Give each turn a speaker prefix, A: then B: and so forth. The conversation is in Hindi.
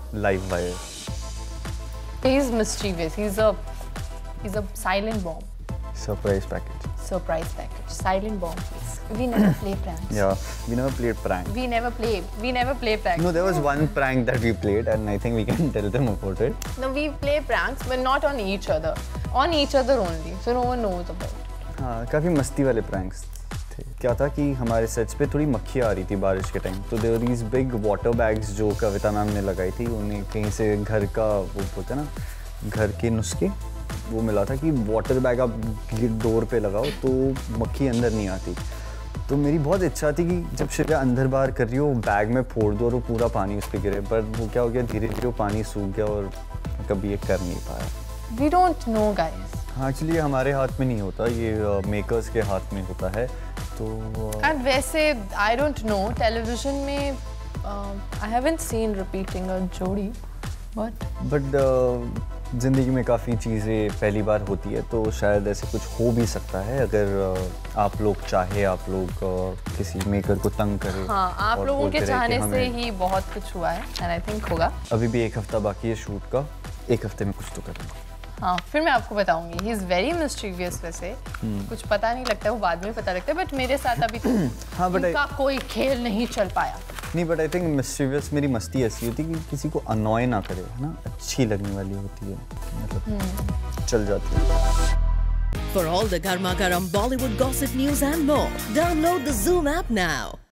A: Live wire.
B: He's mischievous. He's a silent bomb.
A: Surprise package.
B: Surprise package. Silent bomb, please. We never play pranks.
A: Yeah, we never played prank.
B: We never play pranks.
A: No, there was one prank that we played, and I think we can tell them about it.
B: No, we play pranks, but not on each other. On each other only, so no one knows about it.
A: हाँ, काफ़ी मस्ती वाले pranks थे। क्या था कि हमारे सेट्स पे थोड़ी मक्खियाँ आ रही थी बारिश के टाइम, तो there were these big water bags जो कविता मैम ने लगाई थी, उन्हें कहीं से घर का वो बोलते हैं ना, घर के नुस्खे वो मिला था कि वाटर बैग आप डोर पे लगाओ तो मक्खी अंदर नहीं आती। तो मेरी बहुत इच्छा थी कि जब शिव्या अंदर बाहर कर रही हो बैग में फोड़ दो और वो पूरा पानी उस पर गिरे, पर वो क्या हो गया, धीरे धीरे वो पानी सूख गया और कभी ये कर नहीं पाया।
B: We don't know, guys.
A: हाँ, एक्चुअली ये हमारे हाथ में नहीं होता, ये मेकर्स के हाथ में होता है। तो
B: And वैसे I don't know, टेलीविजन में I haven't seen repeating a जोड़ी, but
A: ज़िंदगी में काफ़ी चीज़ें पहली बार होती है, तो शायद ऐसे कुछ हो भी सकता है अगर आप लोग चाहे, आप लोग किसी मेकर को तंग करें।
B: हाँ, आप लोगों के चाहने से ही बहुत कुछ हुआ है, and I think होगा।
A: अभी भी 1 हफ्ता बाकी है शूट का, 1 हफ्ते में कुछ तो करूँगा।
B: हाँ, फिर मैं आपको बताऊंगी। He is very mischievous वैसे, कुछ पता नहीं लगता है, वो बाद में पता लगता है, बट मेरे साथ अभी तो
A: हाँ,
B: इनका कोई खेल नहीं चल पाया।
A: नहीं, बट आई थिंक मिस्चीवियस मेरी मस्ती ऐसी होती है कि किसी को अनॉय ना करे, है ना, अच्छी लगने वाली होती है, मतलब चल जाती है।
C: For all the Garma Garam Bollywood gossip news and more, download the Zoom app now.